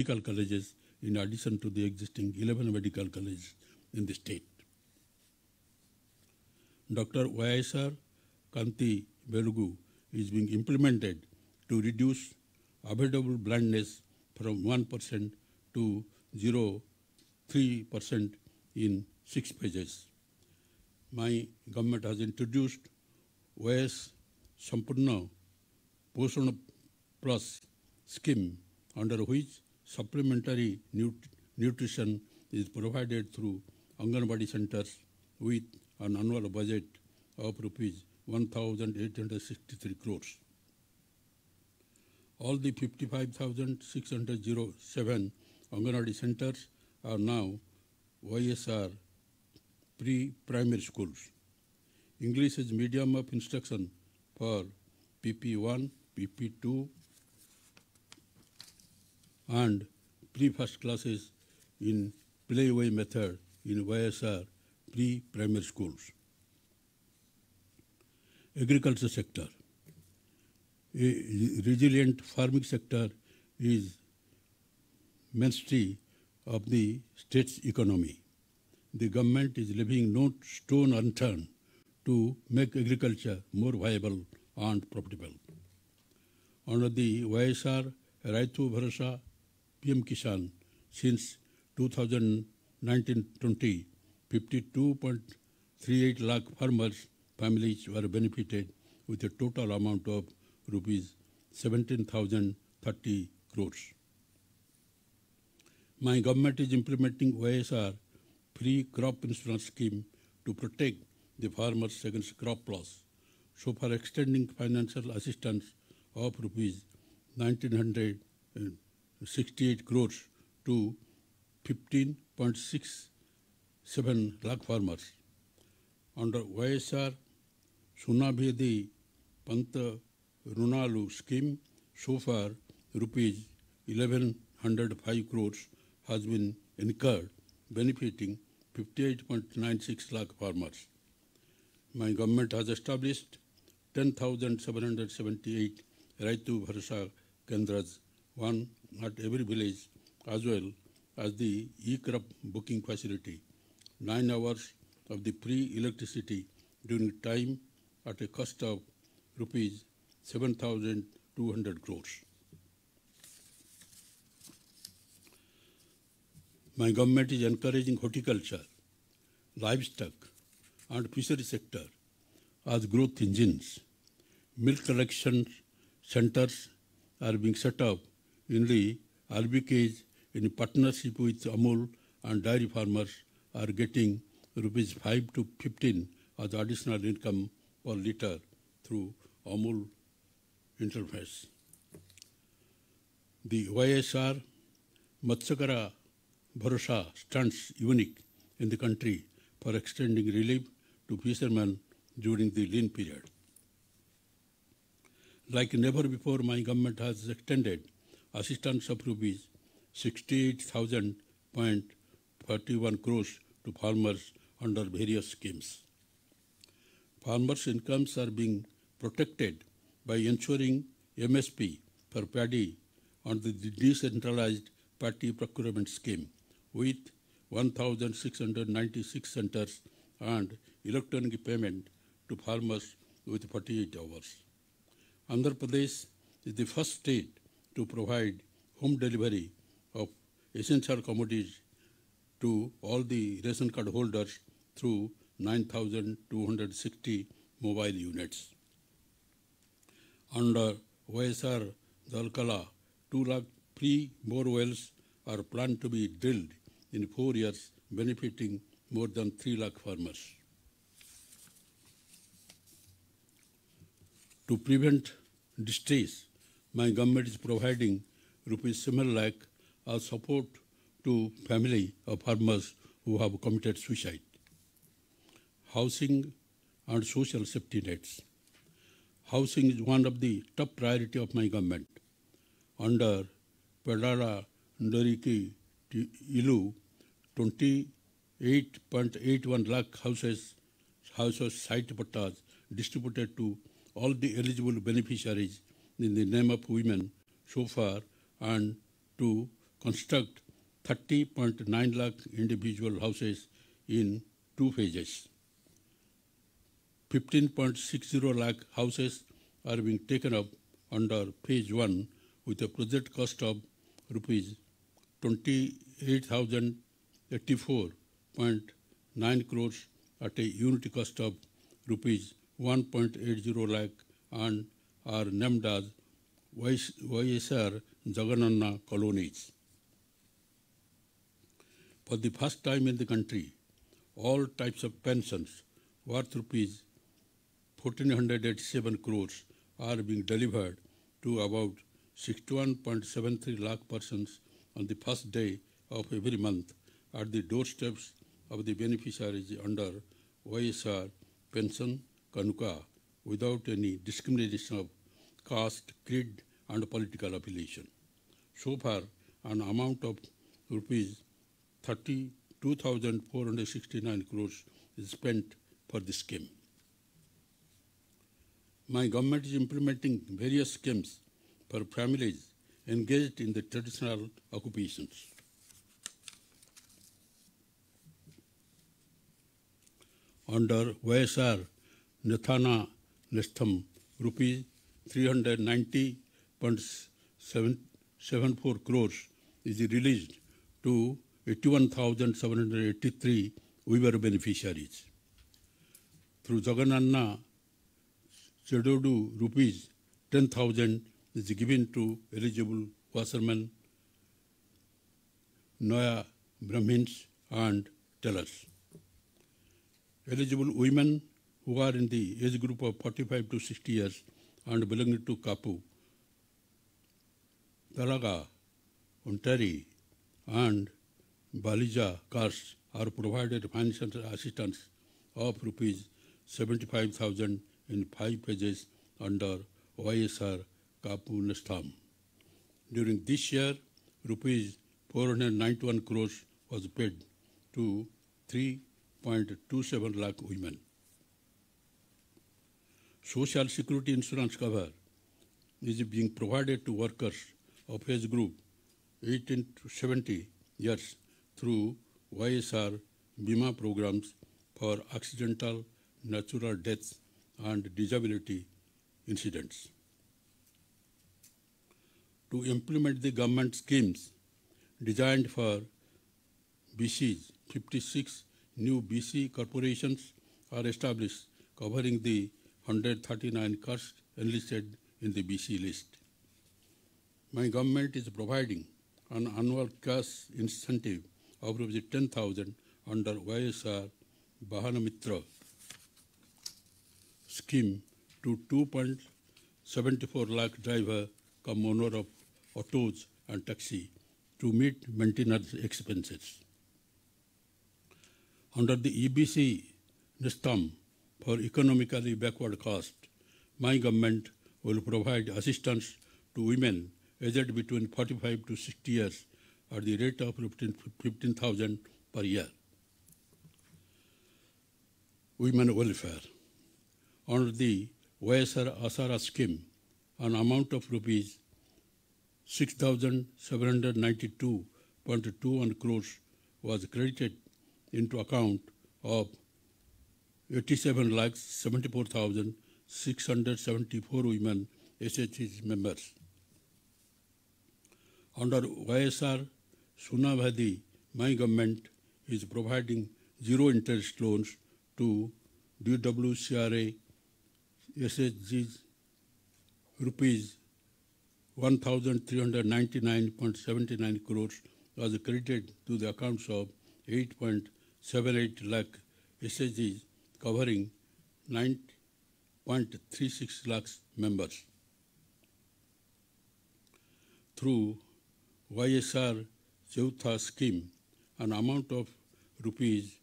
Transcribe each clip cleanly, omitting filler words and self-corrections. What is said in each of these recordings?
medical colleges in addition to the existing 11 medical colleges in the state. Dr. YSR Kanti Velugu is being implemented to reduce avoidable blindness from 1% to 0.3% in 6 phases. My government has introduced YS Sampurna Poshan Plus scheme, under which supplementary nutrition is provided through Anganwadi centers with an annual budget of rupees 1,863 crores. All the 55,607 Anganwadi centers are now YSR pre-primary schools. English is medium of instruction for PP1, PP2, and pre-first classes in playaway method in YSR pre-primary schools. Agriculture sector. A resilient farming sector is mainstay of the state's economy. The government is leaving no stone unturned to make agriculture more viable and profitable. Under the YSR Raitu Bharosa PM Kisan, since 2019-20, 52.38 lakh farmers' families were benefited with a total amount of rupees 17,030 crores. My government is implementing YSR free crop insurance scheme to protect the farmers against crop loss, so far extending financial assistance of rupees 1,968 crores to 15.67 lakh farmers. Under YSR Sunabhedi Panta Runalu scheme, so far rupees 1,105 crores has been incurred, benefiting 58.96 lakh farmers. My government has established 10,778 Raitu Bharosa Kendras, one at every village, as well as the e-crop booking facility, 9 hours of the free electricity during time at a cost of rupees 7,200 crores. My government is encouraging horticulture, livestock, and fishery sector as growth engines. Milk collection centers are being set up in the RBKs in partnership with Amul, and dairy farmers are getting rupees 5 to 15 as additional income per litre through Amul interface. The YSR Matsyakara Bharosa stands unique in the country for extending relief to fishermen during the lean period. Like never before, my government has extended assistance of rupees 68,000.41 crores to farmers under various schemes. Farmers' incomes are being protected by ensuring MSP for paddy under the decentralized paddy procurement scheme with 1,696 centers and electronic payment to farmers with 48 hours. Andhra Pradesh is the first state to provide home delivery of essential commodities to all the ration card holders through 9,260 mobile units. Under YSR Dalkala, 2 lakh free bore wells are planned to be drilled in 4 years, benefiting more than 3 lakh farmers. To prevent distress, my government is providing rupees 7 lakh as support to family of farmers who have committed suicide. Housing and social safety nets. Housing is one of the top priority of my government. Under Pedala Ndoriki Ilu, 28.81 lakh houses site pattas distributed to all the eligible beneficiaries in the name of women so far, and to construct 30.9 lakh individual houses in 2 phases. 15.60 lakh houses are being taken up under phase 1 with a project cost of rupees 28,084.9 crores at a unit cost of rupees 1.80 lakh and are named as YSR Jagananna colonies. For the first time in the country, all types of pensions worth rupees 1,487 crores are being delivered to about 61.73 lakh persons on the first day of every month at the doorsteps of the beneficiaries under YSR Pension Kanuka without any discrimination of caste, creed, and political affiliation. So far, an amount of rupees 32,469 crores is spent for the scheme. My government is implementing various schemes for families engaged in the traditional occupations. Under YSR Nethana Nestham, rupees 390.74 crores is released to 81,783 Weaver beneficiaries. Through Jagananna Chedodu, rupees 10,000 is given to eligible washermen, Noya Brahmins, and tellers. Eligible women who are in the age group of 45 to 60 years and belonging to Kapu, Talaga, Ontari, and Balija castes are provided financial assistance of rupees 75,000 in 5 phases under YSR Kapu Nestham. During this year, rupees 491 crores was paid to 3.27 lakh women. Social Security insurance cover is being provided to workers of age group 18 to 70 years through YSR Bima programs for accidental, natural deaths and disability incidents. To implement the government schemes designed for BCs, 56 new BC corporations are established covering the 139 castes enlisted in the BC list. My government is providing an annual cash incentive of 10,000 under YSR Bahanamitra scheme to 2.74 lakh driver come owner of autos and taxi to meet maintenance expenses. Under the EBC Nestham for economically backward caste, my government will provide assistance to women aged between 45 to 60 years at the rate of 15,000 per year. Women welfare. Under the YSR Asara scheme, an amount of rupees 6,792.21 crores was credited into account of 87,74,674 women SHG members. Under YSR Sunabhadi, my government is providing zero interest loans to DWCRA SHGs rupees 1,399.79 crores was credited to the accounts of 8.78 lakh SHGs covering 9.36 lakhs members. Through YSR Chautha scheme, an amount of rupees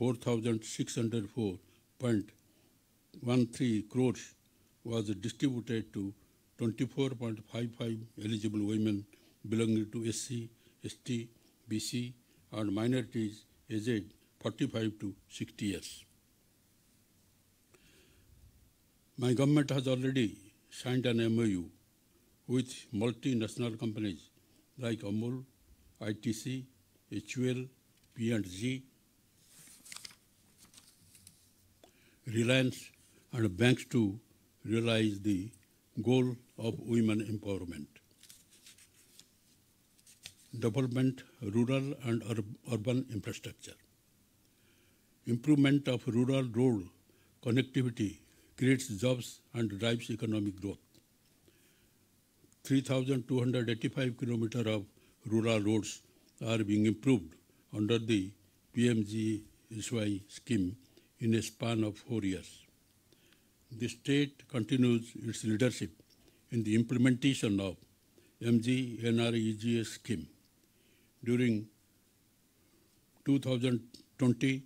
4,604.13 crores was distributed to 24.55 eligible women belonging to SC, ST, BC, and minorities aged 45 to 60 years. My government has already signed an MOU with multinational companies like Amul, ITC, HUL, P&G, Reliance, and banks to realize the goal of women empowerment. Development, rural and urban infrastructure. Improvement of rural road connectivity creates jobs and drives economic growth. 3,285 kilometers of rural roads are being improved under the PMGSY scheme in a span of 4 years. The state continues its leadership in the implementation of MGNREGA scheme. During 2020-21,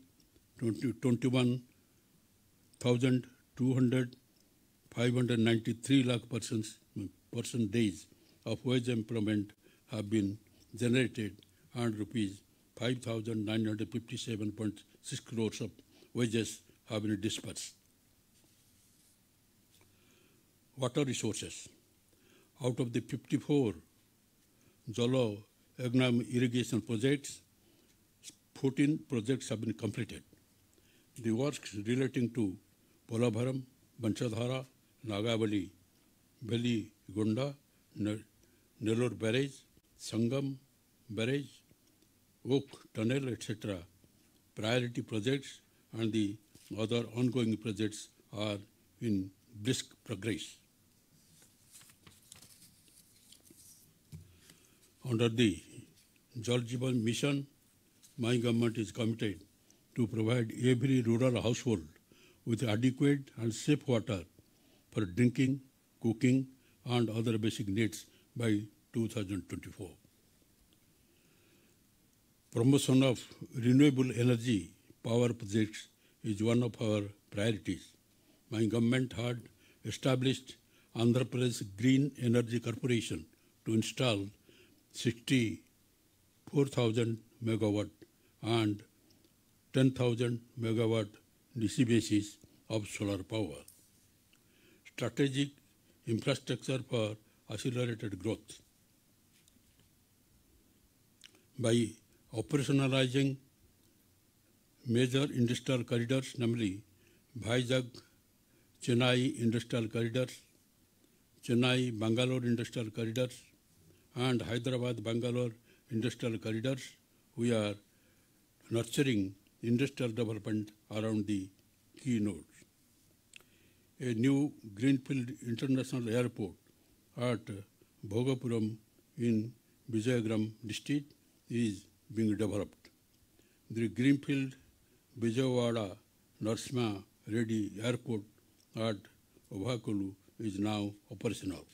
593 lakh person days of wage employment have been generated and rupees 5,957.6 crores of wages have been disbursed. Water resources. Out of the 54 Jalo Agnam irrigation projects, 14 projects have been completed. The works relating to Polabharam, Banchadhara, Nagavali, Veli Gonda, Nellore Barrage, Sangam Barrage, Oak Tunnel, etc. priority projects and the other ongoing projects are in brisk progress. Under the Jal Jeevan Mission, my government is committed to provide every rural household with adequate and safe water for drinking, cooking, and other basic needs by 2024. Promotion of renewable energy power projects is one of our priorities. My government had established Andhra Pradesh Green Energy Corporation to install 64,000 megawatt and 10,000 megawatt DC basis of solar power. Strategic infrastructure for accelerated growth. By operationalizing major industrial corridors, namely Vizag-Chennai industrial corridors, Chennai-Bangalore industrial corridors, and Hyderabad-Bangalore industrial corridors, we are nurturing industrial development around the key nodes. A new Greenfield International Airport at Bhogapuram in Vijayagram district is being developed. The Greenfield Vijayawada Narasimha Reddy Airport at Ovakulu is now operational.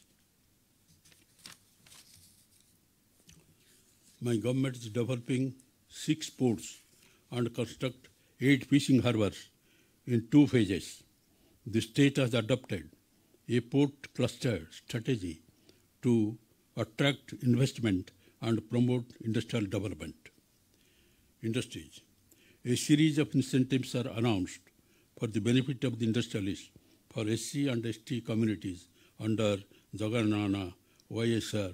My government is developing 6 ports and construct 8 fishing harbors in 2 phases. The state has adopted a port cluster strategy to attract investment and promote industrial development. Industries. A series of incentives are announced for the benefit of the industrialists for SC and ST communities under Jaganana YSR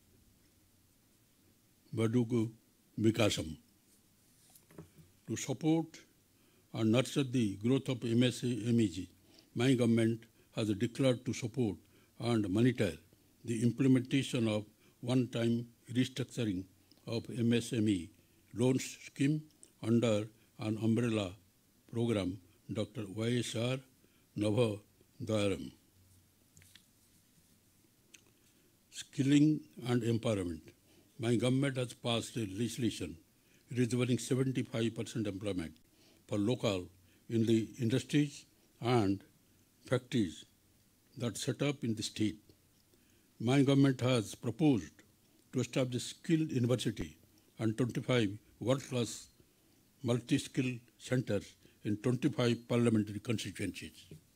Badugu Vikasam. To support and nurture the growth of MSMEG, my government has declared to support and monitor the implementation of one-time restructuring of MSME loans scheme under an umbrella program, Dr. YSR Navodayaram. Skilling and empowerment. My government has passed a legislation reserving 75% employment for local in the industries and factories that set up in the state. My government has proposed to establish skill university and 25 world-class multi-skill centers in 25 parliamentary constituencies.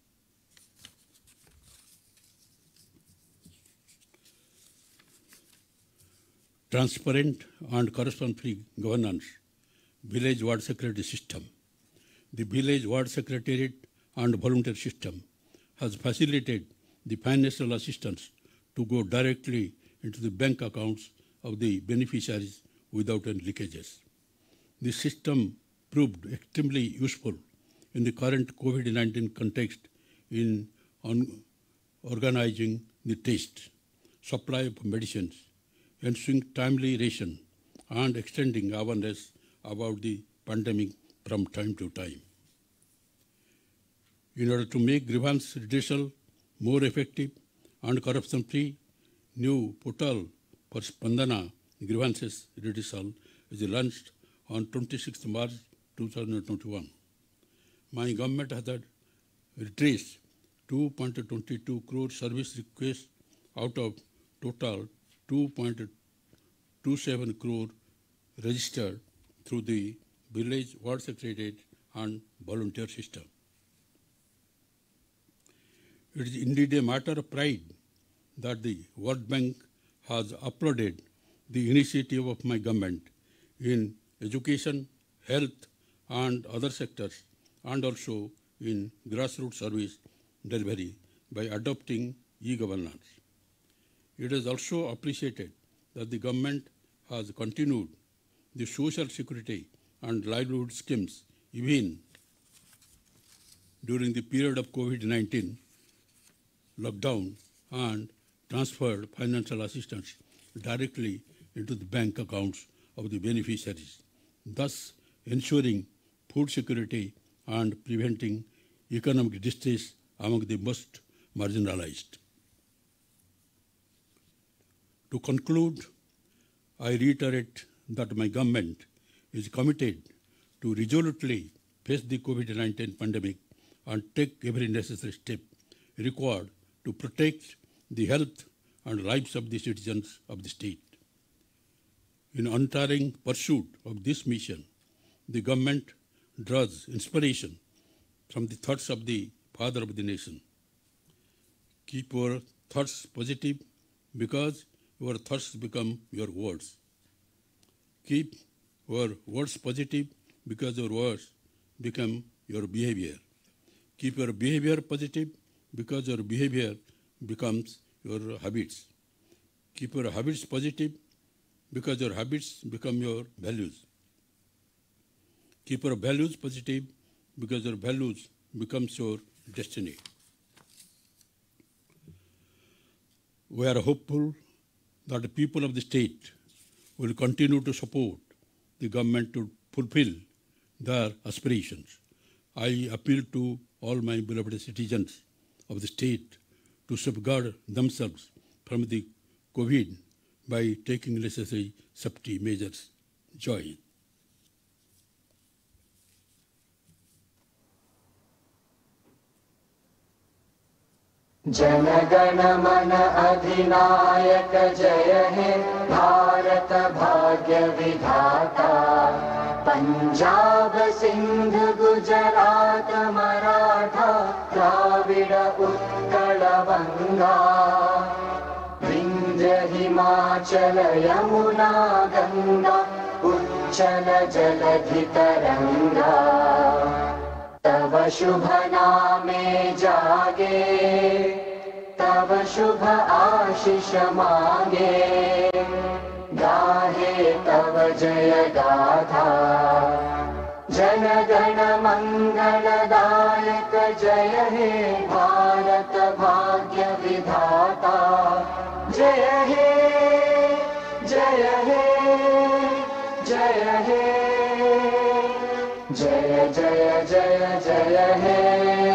Transparent and corruption-free governance, village ward secretary system. The village ward secretariat and volunteer system has facilitated the financial assistance to go directly into the bank accounts of the beneficiaries without any leakages. This system proved extremely useful in the current COVID-19 context in organizing the test, supply of medicines, ensuring timely ration, and extending awareness about the pandemic from time to time. In order to make grievance redressal more effective and corruption-free, new portal for Spandana grievances redressal is launched on 26 March 2021. My government has redressed 2.22 crore service requests out of total 2.27 crore registered through the Village Ward Secretariat and volunteer system. It is indeed a matter of pride that the World Bank has applauded the initiative of my government in education, health, and other sectors, and also in grassroots service delivery by adopting e-governance. It is also appreciated that the government has continued the social security and livelihood schemes even during the period of COVID-19 lockdown and transferred financial assistance directly into the bank accounts of the beneficiaries, thus ensuring food security and preventing economic distress among the most marginalized. To conclude, I reiterate that my government is committed to resolutely face the COVID-19 pandemic and take every necessary step required to protect the health and lives of the citizens of the state. In untiring pursuit of this mission, the government draws inspiration from the thoughts of the Father of the Nation. Keep your thoughts positive because your thoughts become your words. Keep your words positive because your words become your behavior. Keep your behavior positive because your behavior becomes your habits. Keep your habits positive because your habits become your values. Keep your values positive because your values becomes your destiny. We are hopeful that the people of the state will continue to support the government to fulfill their aspirations. I appeal to all my beloved citizens of the state to safeguard themselves from the COVID by taking necessary safety measures. Joy Hind. Jana Gana मन अधिनायक जय हे भारत भाग्य विधाता पंजाब सिंध गुजरात मराठा द्राविड उत्कल बंगा विंध्य हिमाचल यमुना गंगा उच्चल जलधि तरंगा तव शुभ नामे जागे तव शुभ आशीष मांगे गाहे तव जय गाथा जन गण मंगलदायक जय हे भारत भाग्य विधाता जय हे जय हे जय हे जय जय जय जय हे